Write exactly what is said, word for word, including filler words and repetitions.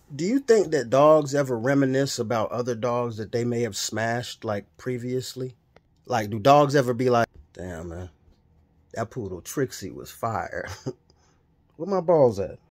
Do you think that dogs ever reminisce about other dogs that they may have smashed like previously? Like, do dogs ever be like, damn, man, that poodle Trixie was fire. Where my balls at?